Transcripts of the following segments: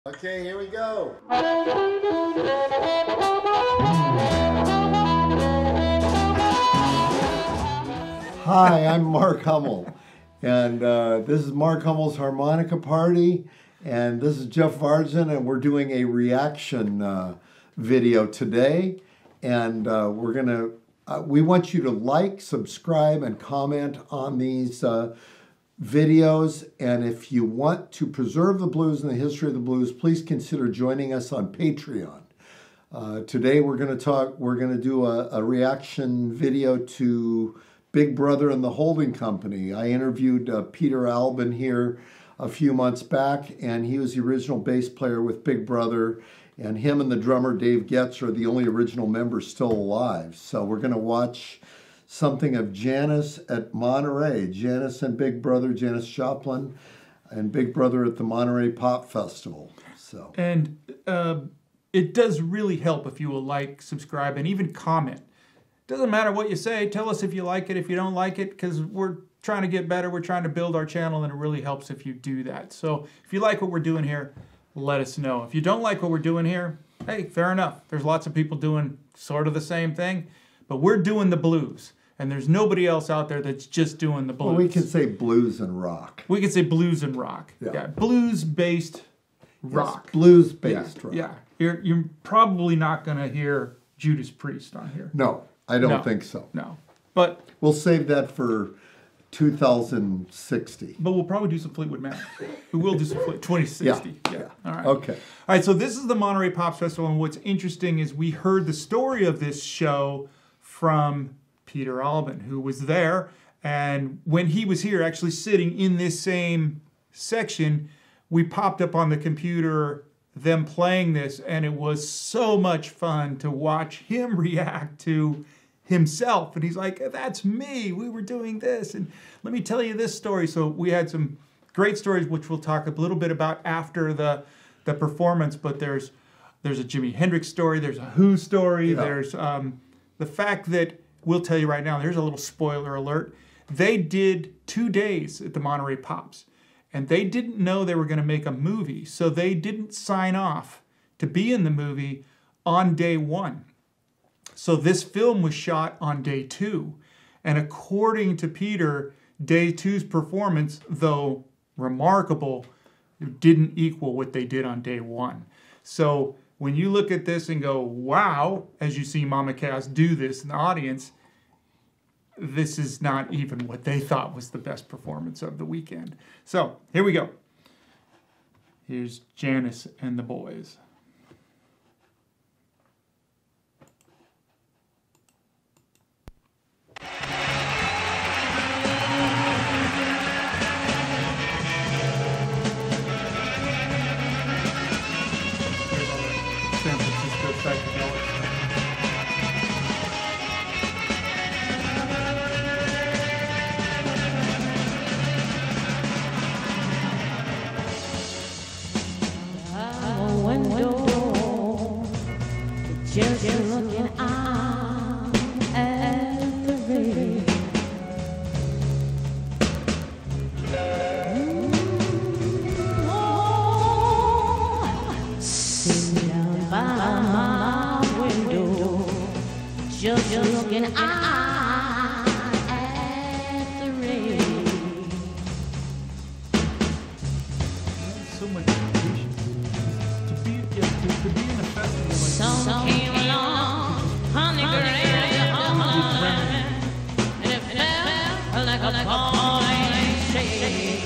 Okay, here we go. Hi, I'm Mark Hummel, and this is Mark Hummel's Harmonica Party, and this is Jeff Vargen, and we're doing a reaction video today, and we want you to like, subscribe, and comment on these videos, and if you want to preserve the blues and the history of the blues, please consider joining us on Patreon. Today we're going to do a reaction video to Big Brother and the Holding Company. I interviewed Peter Albin here a few months back, and he was the original bass player with Big Brother, and him and the drummer Dave Getz are the only original members still alive. So we're going to watch something of Janis at Monterey, Janis and Big Brother, Janis Joplin and Big Brother at the Monterey Pop Festival. So, and it does really help if you will like, subscribe, and even comment. Doesn't matter what you say. Tell us if you like it, if you don't like it, because we're trying to get better. We're trying to build our channel, and it really helps if you do that. So if you like what we're doing here, let us know. If you don't like what we're doing here, hey, fair enough. There's lots of people doing sort of the same thing, but we're doing the blues. And there's nobody else out there that's just doing the blues. Well, we can say blues and rock. We can say blues and rock. Yeah, blues-based rock. Yes, blues-based rock. Yeah, you're probably not going to hear Judas Priest on here. No, I don't think so. No, but we'll save that for 2060. But we'll probably do some Fleetwood Mac. We will do some 2060. Yeah. All right. Okay. All right, so this is the Monterey Pops Festival, and what's interesting is we heard the story of this show from Peter Albin, who was there, and when he was here actually sitting in this same section, we popped up on the computer them playing this, and it was so much fun to watch him react to himself. And he's like, that's me, we were doing this, and let me tell you this story. So we had some great stories, which we'll talk a little bit about after the performance, but there's a Jimi Hendrix story, there's a Who story, there's the fact that, we'll tell you right now, there's a little spoiler alert. They did 2 days at the Monterey Pops, and they didn't know they were going to make a movie, so they didn't sign off to be in the movie on day 1. So this film was shot on day 2, and according to Peter, day 2's performance, though remarkable, didn't equal what they did on day 1. So when you look at this and go, wow, as you see Mama Cass do this in the audience, this is not even what they thought was the best performance of the weekend. So here we go. Here's Janis and the boys. San Francisco psychedelics. Just looking out at the rain. Sitting down by my window, just looking out at the rain. So much patience. To be in a festival like Some came along, honey grabbed Hummel, and it felt like a falling shade.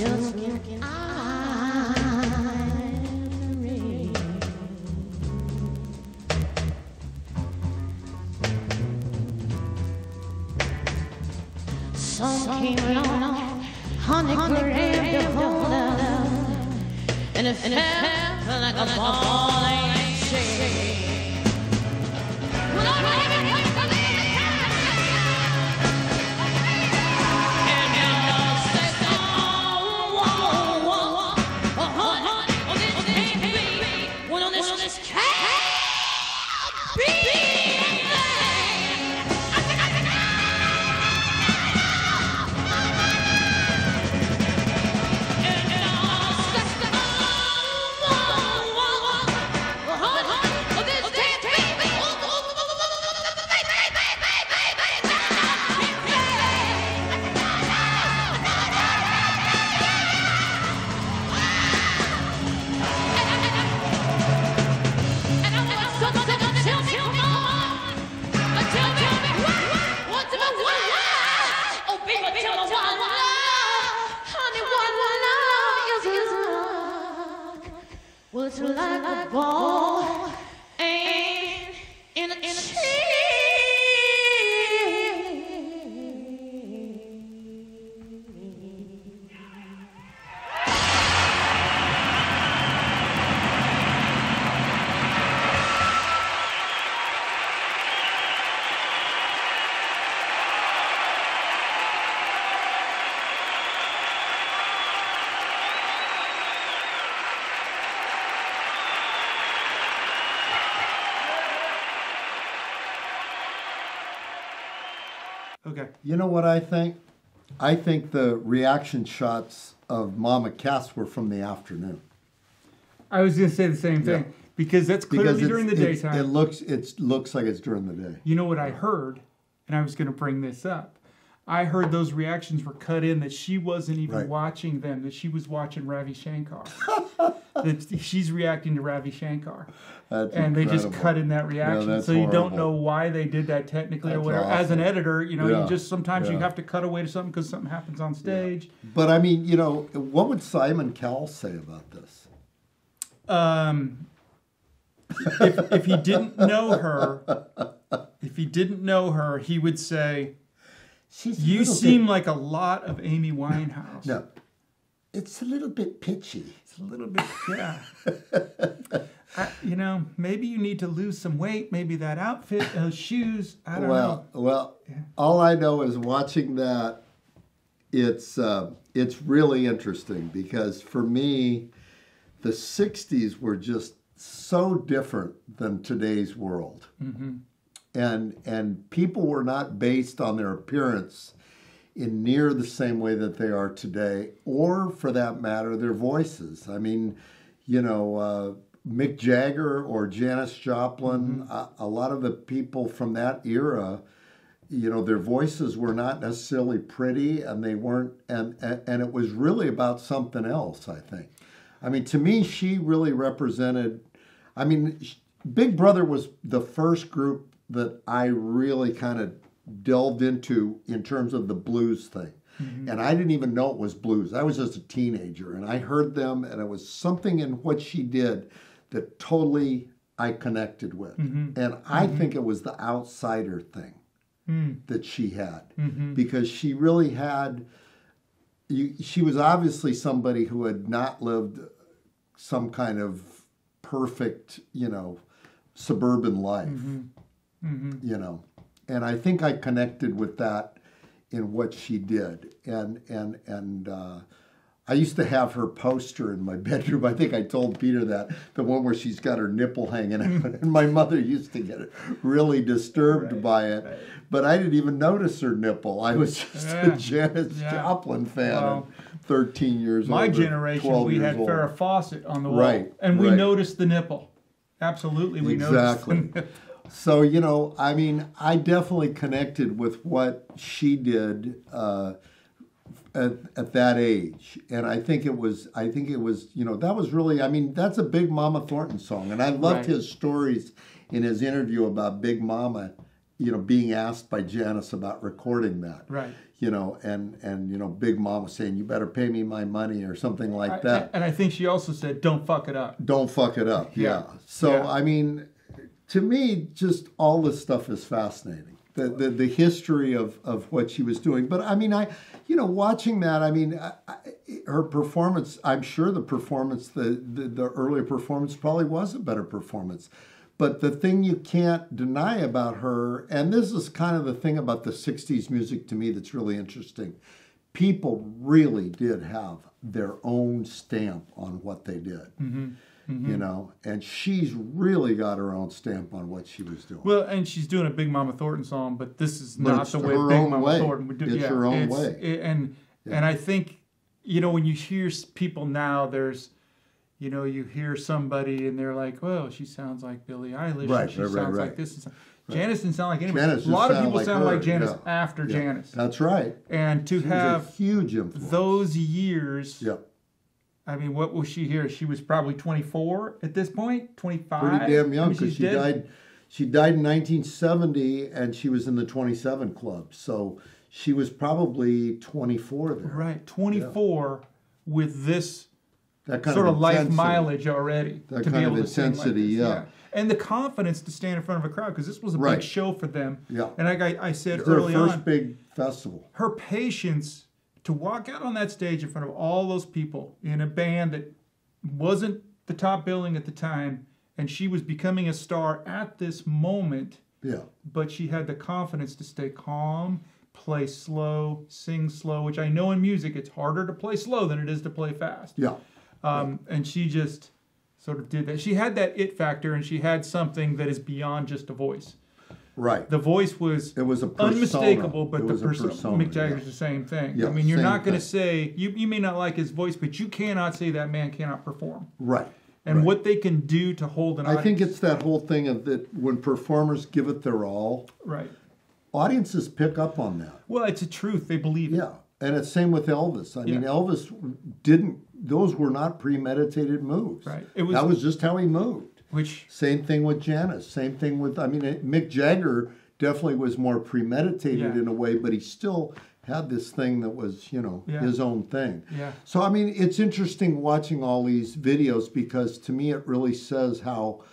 just looking eyes red. Some came along, honey, grabbed a hold of, and it felt like a ball and chain. Well, it's like a ball and in a chain. Okay. You know what I think? I think the reaction shots of Mama Cass were from the afternoon. I was going to say the same thing because that's clearly Because during the daytime. it looks like it's during the day. You know what I heard, and I was going to bring this up. I heard those reactions were cut in that she wasn't even watching them, that she was watching Ravi Shankar. That she's reacting to Ravi Shankar. That's and incredible. they just cut in that reaction. that's so you don't horrible. know why they did that technically or That's whatever. As an awful. editor, you know, Yeah. you just sometimes you Yeah. have to cut away to something because something happens on stage. But I mean, you know, what would Simon Cowell say about this? If he didn't know her, he would say, "You seem like a lot of Amy Winehouse." No, it's a little bit pitchy. It's a little bit, yeah. You know, maybe you need to lose some weight. Maybe that outfit, those shoes. I don't know. Well, all I know is watching that. It's really interesting because for me, the '60s were just so different than today's world, and people were not based on their appearance in near the same way that they are today, or for that matter, their voices. I mean, you know. Mick Jagger or Janis Joplin, a lot of the people from that era, you know, their voices were not necessarily pretty, and they weren't, and it was really about something else, I think. I mean, to me, she really represented, I mean, Big Brother was the first group that I really kind of delved into in terms of the blues thing. And I didn't even know it was blues. I was just a teenager, and I heard them, and it was something in what she did that totally I connected with. And I think it was the outsider thing that she had. Because she really had, she was obviously somebody who had not lived some kind of perfect, you know, suburban life, you know. And I think I connected with that in what she did. And I used to have her poster in my bedroom. I think I told Peter that, the one where she's got her nipple hanging out. And my mother used to get really disturbed by it. Right. But I didn't even notice her nipple. I was just a Janis Joplin fan at 13 years old. My generation, we had Farrah Fawcett on the wall. And we noticed the nipple. Absolutely, we noticed the nipple. So, you know, I mean, I definitely connected with what she did at that age. And I think it was, you know, that was really, I mean, that's a Big Mama Thornton song. And I loved his stories in his interview about Big Mama, being asked by Janis about recording that. Right. And Big Mom was saying, you better pay me my money or something like that. And I think she also said, don't fuck it up. Don't fuck it up, yeah. So, I mean, to me, just all this stuff is fascinating. The history of what she was doing. But, I mean, watching that, I mean, her performance, I'm sure the performance, the earlier performance probably was a better performance. But the thing you can't deny about her, and this is kind of the thing about the 60s music to me that's really interesting, people really did have their own stamp on what they did. And she's really got her own stamp on what she was doing. Well, and she's doing a Big Mama Thornton song, but this is not the way Big Mama Thornton would do it. It's her own way. And I think, when you hear people now, there's, you hear somebody and they're like, well, she sounds like Billie Eilish. Right, she sounds like this. Janis didn't sound like anyone. Janis A lot of people sound her, like Janis after Janis. That's right. And to have a huge influence. Those years. Yep. I mean, what was she here? She was probably 24 at this point, 25. Pretty damn young, because she died. She died in 1970, and she was in the 27 Club. So she was probably 24 there. Right, 24 with this that kind sort of life intensity. mileage already. That to kind be able of to sing intensity, like this. And the confidence to stand in front of a crowd, because this was a big show for them. Yeah. And like I said it's early their on, first big festival. Her patience to walk out on that stage in front of all those people in a band that wasn't the top billing at the time, and she was becoming a star at this moment. Yeah. But she had the confidence to stay calm, play slow, sing slow, which I know in music it's harder to play slow than it is to play fast. Yeah. And she just sort of did that. She had that it factor, and she had something that is beyond just a voice. Right. The voice was a persona. Unmistakable, but the persona. persona. Mick Jagger's the same thing. Yeah, I mean, you're not going to thing. say, you may not like his voice, but you cannot say that man cannot perform. Right. And what they can do to hold an audience. I think it's that whole thing of that when performers give it their all. Right. Audiences pick up on that. Well, it's a truth. They believe it. Yeah. And it's same with Elvis. I mean, Elvis those were not premeditated moves. Right. That was just how he moved. Same thing with Janis. Same thing with, Mick Jagger definitely was more premeditated in a way, but he still had this thing that was, his own thing. Yeah. So, it's interesting watching all these videos because to me it really says how,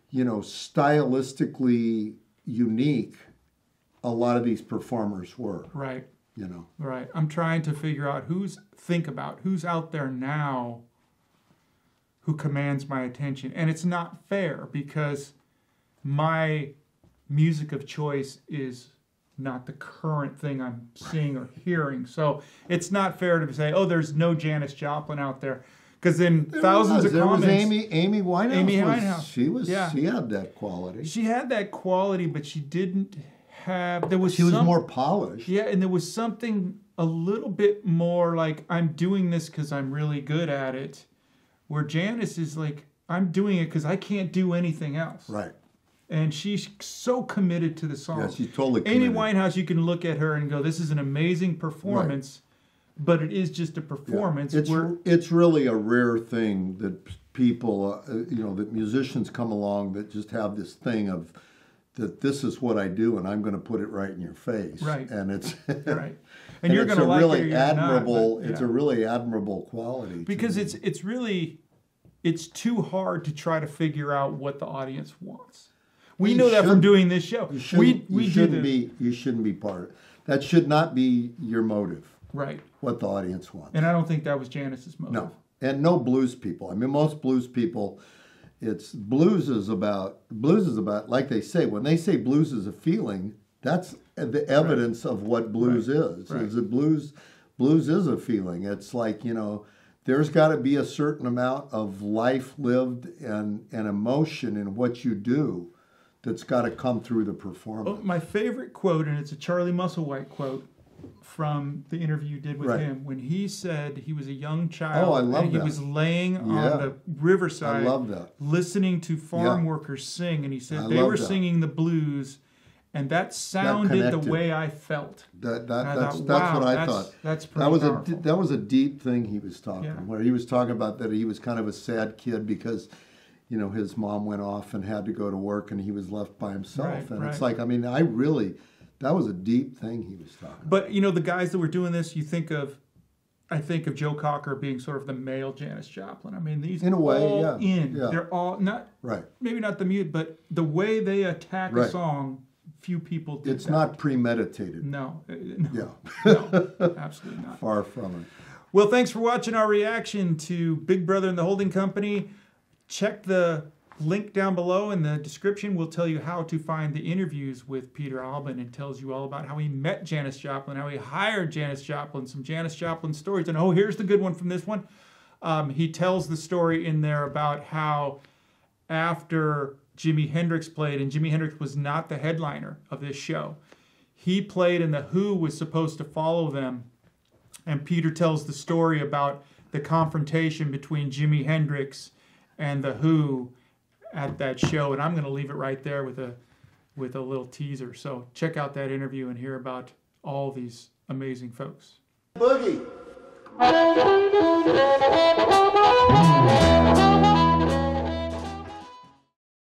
stylistically unique a lot of these performers were. Right. Right. I'm trying to figure out who's out there now who commands my attention. And it's not fair because my music of choice is not the current thing I'm seeing or hearing. So it's not fair to say, oh, there's no Janis Joplin out there. Because then thousands of comments. There was Amy Winehouse. Amy Winehouse. She had that quality. She had that quality, but she didn't have. She was more polished. Yeah, and there was something a little bit more like, I'm doing this because I'm really good at it. Where Janis is like, I'm doing it because I can't do anything else. Right. And she's so committed to the song. Yeah, she's totally committed. Amy Winehouse, you can look at her and go, this is an amazing performance, but it is just a performance. Yeah. It's really a rare thing that people, that musicians come along that just have this thing of, that this is what I do and I'm going to put it right in your face. Right. And it's right. And you're going to like really it or admirable. not, but, It's a really admirable quality. Because it's too hard to try to figure out what the audience wants. We know that from doing this show. You shouldn't be part of it. That should not be your motive. Right. What the audience wants. And I don't think that was Janis's motive. No. And no blues people. Most blues people, blues is about, like they say, when they say blues is a feeling, that's the evidence of what blues is. Right. Is that blues is a feeling. It's like, there's got to be a certain amount of life lived and emotion in what you do that's got to come through the performance. Oh, my favorite quote, and it's a Charlie Musselwhite quote from the interview you did with him, when he said he was a young child. Oh, I love and that. He was laying on the riverside, I love that. Listening to farm workers sing, and he said they were singing the blues, and that sounded the way I felt. That's what I thought. That's pretty powerful. That was a deep thing he was talking, where he was talking about that he was kind of a sad kid because you know, his mom went off and had to go to work and he was left by himself. Right, and right. it's like, I mean, that was a deep thing he was talking about. But, you know, the guys that were doing this, I think of Joe Cocker being sort of the male Janis Joplin. I mean, these in a way, all yeah. in. Yeah. They're all not, Right. maybe not the mute, but the way they attack a Right. song, few people do It's that. not premeditated. No. Yeah. No, absolutely not. Far from it. Well, thanks for watching our reaction to Big Brother and the Holding Company. Check the link down below in the description. We'll tell you how to find the interviews with Peter Albin, and tells you all about how he met Janis Joplin, how he hired Janis Joplin, some Janis Joplin stories. And oh, here's the good one from this one. He tells the story in there about how after Jimi Hendrix played, and Jimi Hendrix was not the headliner of this show, he played and the Who was supposed to follow them. And Peter tells the story about the confrontation between Jimi Hendrix and the Who at that show, and I'm going to leave it right there with a little teaser. So check out that interview and hear about all these amazing folks. Boogie.